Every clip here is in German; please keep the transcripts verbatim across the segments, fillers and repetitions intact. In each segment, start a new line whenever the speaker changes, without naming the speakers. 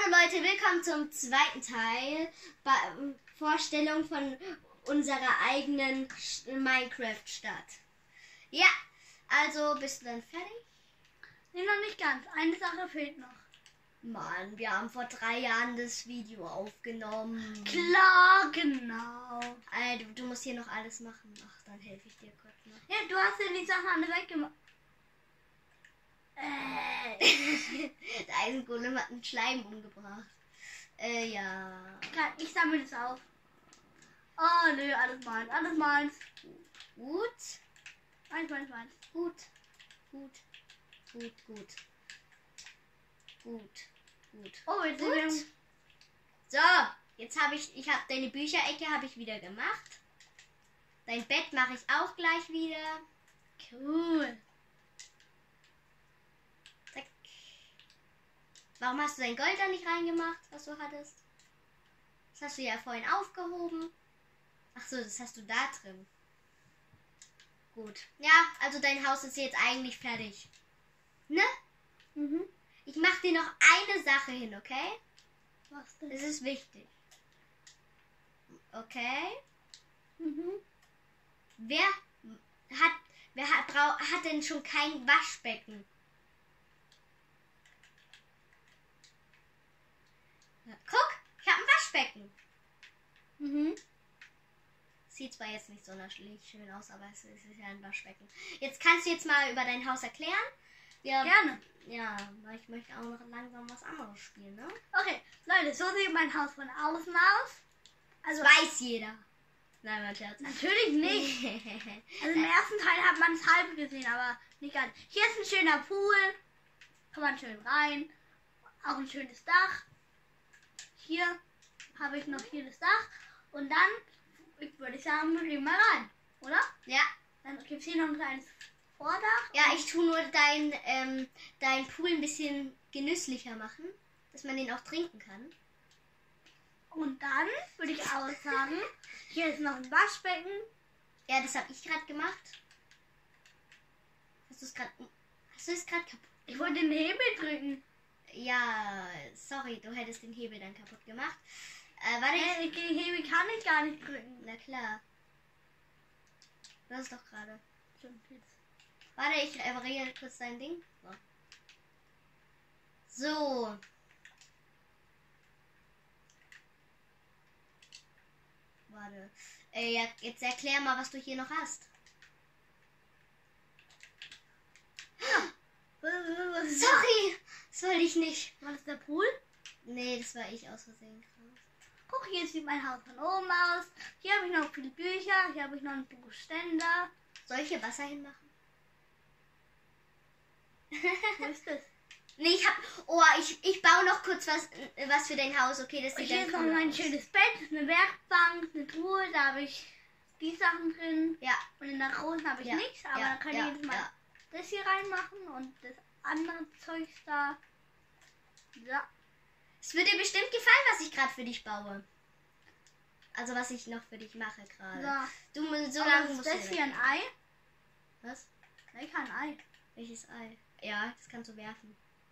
Hallo Leute, willkommen zum zweiten Teil bei Vorstellung von unserer eigenen Minecraft-Stadt. Ja, also bist du dann fertig?
Nee, noch nicht ganz. Eine Sache fehlt noch.
Mann, wir haben vor drei Jahren das Video aufgenommen.
Klar, genau.
Alter, du musst hier noch alles machen. Ach, dann helfe ich dir kurz noch.
Ja, du hast ja die Sachen alle weggemacht. Äh.
Der Eisengolem hat einen Schleim umgebracht. Äh, ja.
Ich sammle das auf. Oh, nö, alles meins. Alles meins.
Gut.
Meins, meins, meins.
Gut. Gut. Gut, gut. Gut. Gut.
Oh, jetzt
Gut.
sind wir...
So, jetzt habe ich, ich habe deine Bücherecke habe ich wieder gemacht. Dein Bett mache ich auch gleich wieder.
Cool.
Zack. Warum hast du dein Gold da nicht reingemacht, was du hattest? Das hast du ja vorhin aufgehoben. Ach so, das hast du da drin. Gut. Ja, also dein Haus ist jetzt eigentlich fertig. Ne?
Mhm.
Ich mache dir noch eine Sache hin, okay?
Was denn?
Das ist wichtig. Okay?
Mhm.
Wer hat, wer hat, brau, hat denn schon kein Waschbecken? Ja, guck, ich habe ein Waschbecken.
Mhm.
Sieht zwar jetzt nicht sonderlich schön aus, aber es ist ja ein Waschbecken. Jetzt kannst du jetzt mal über dein Haus erklären. Wir,
Gerne.
Ja, weil ich möchte auch noch langsam was anderes spielen, ne?
Okay, Leute, so sieht mein Haus von außen aus.
Also weiß jeder. Nein, mein Scherz.
Natürlich nicht. Also im ersten Teil hat man es halb gesehen, aber nicht ganz. Hier ist ein schöner Pool. Kann man schön rein. Auch ein schönes Dach. Hier habe ich noch hier das Dach. Und dann, ich würde sagen, wir gehen mal rein. Oder?
Ja.
Dann gibt es hier noch ein kleines Vordach.
Ja, ich tue nur dein, ähm, dein Pool ein bisschen genüsslicher machen, dass man den auch trinken kann.
Und dann würde ich auch sagen, hier ist noch ein Waschbecken.
Ja, das habe ich gerade gemacht. Hast du es gerade... Hast du es gerade kaputt?
Ich wollte den Hebel drücken.
Ja, sorry, du hättest den Hebel dann kaputt gemacht. Äh, warte,
Äh,
ich...
den Hebel kann ich gar nicht drücken.
Na klar. Das ist doch gerade.
Stimmt jetzt.
Warte, ich repariere kurz dein Ding. So. So. Warte. Äh, ja, jetzt erklär mal, was du hier noch hast. Sorry, das wollte ich nicht.
War das der Pool?
Nee, das war ich aus Versehen.
Guck, hier sieht mein Haus von oben aus. Hier habe ich noch viele Bücher. Hier habe ich noch einen Buchständer.
Soll ich hier Wasser hinmachen?
Wo ist das?
Nee, ich hab. Oh, ich, ich baue noch kurz was, äh, was für dein Haus. Okay, das
Und
sieht
hier
dann
ist noch
cool
mein
aus.
schönes Bett, eine Werkbank, eine Truhe. Da habe ich die Sachen drin.
Ja,
Und in der großen habe ich
Ja,
nichts. Aber
ja,
dann kann
ja,
ich jedes Mal
ja.
das hier reinmachen und das andere Zeug da. So.
es wird dir bestimmt gefallen, was ich gerade für dich baue. Also was ich noch für dich mache gerade.
So.
Du musst so
Aber
lange
ist
musst
das
du
hier ein Ei?
Was?
Nein, kein Ei.
Welches Ei? Ja, das kannst du werfen.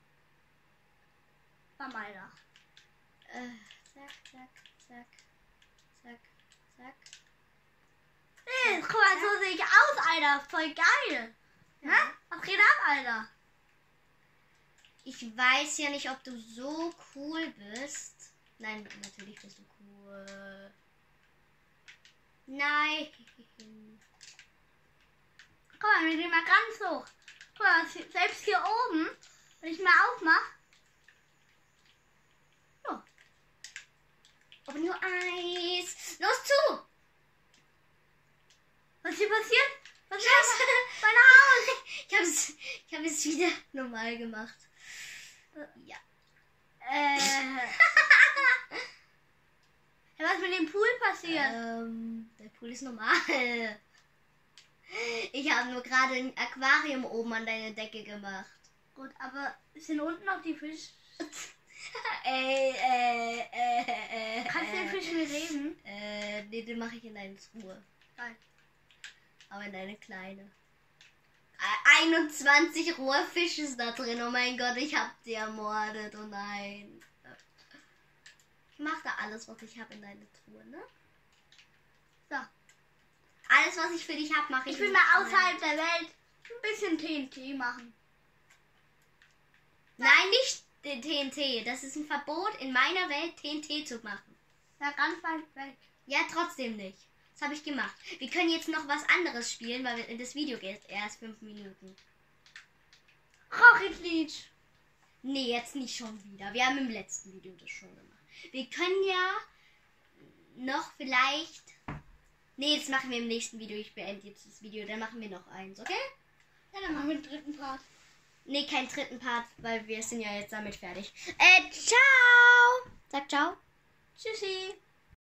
War meiner.
Äh, zack, zack, zack, zack, zack.
Hey, guck mal, so sehe ich aus, Alter. Voll geil.
Ja.
Ja? Was geht ab, Alter?
Ich weiß ja nicht, ob du so cool bist. Nein, natürlich bist du cool. Nein.
Guck mal, wir gehen mal ganz hoch. Guck mal, selbst hier oben, wenn ich mal aufmache. So.
Open your eyes. Los zu!
Was hier passiert? Was ist
Scheiße!
mein Haus?
Ich habe es ich hab es wieder normal gemacht. Ja.
Äh. Ja, was mit dem Pool passiert?
Ähm, der Pool ist normal. Ich habe nur gerade ein Aquarium oben an deine Decke gemacht.
Gut, aber sind unten noch die Fische?
Ey, äh, äh, äh,
Kannst du den Fisch mir reden?
Äh, nee, den mache ich in deine Truhe.
Geil.
Aber in eine kleine. Äh, einundzwanzig Rohrfische ist da drin. Oh mein Gott, ich hab die ermordet. Oh nein. Ich mach da alles, was ich habe in deine Truhe, ne?
So.
Alles, was ich für dich habe, mache ich.
Ich will
in
mal
die Truhe.
außerhalb der Welt ein bisschen T N T machen.
Nein, nicht den T N T. Das ist ein Verbot, in meiner Welt T N T zu machen.
Ja, ganz weit weg.
Ja, trotzdem nicht. Das habe ich gemacht. Wir können jetzt noch was anderes spielen, weil wir- das Video geht erst fünf Minuten.
Rocket League.
Nee, jetzt nicht schon wieder. Wir haben im letzten Video das schon gemacht. Wir können ja noch vielleicht... Nee, das machen wir im nächsten Video. Ich beende jetzt das Video. Dann machen wir noch eins, okay?
Ja, dann machen wir den dritten Part.
Nee, keinen dritten Part, weil wir sind ja jetzt damit fertig. Äh, ciao! Sag ciao.
Tschüssi.